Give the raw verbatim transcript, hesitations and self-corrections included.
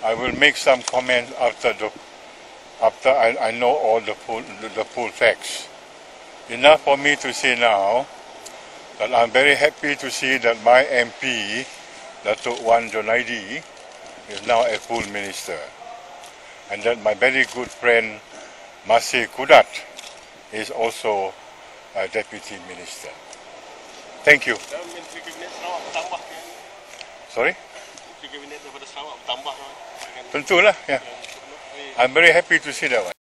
I will make some comments after the after I, I know all the full the, the full facts. Enough for me to say now that I'm very happy to see that my M P, Datuk Wan Junaidi, is now a full minister, and that my very good friend Masih Kudat is also a deputy minister. Thank you. Sorry? Tentulah, yeah. I'm very happy to see that one.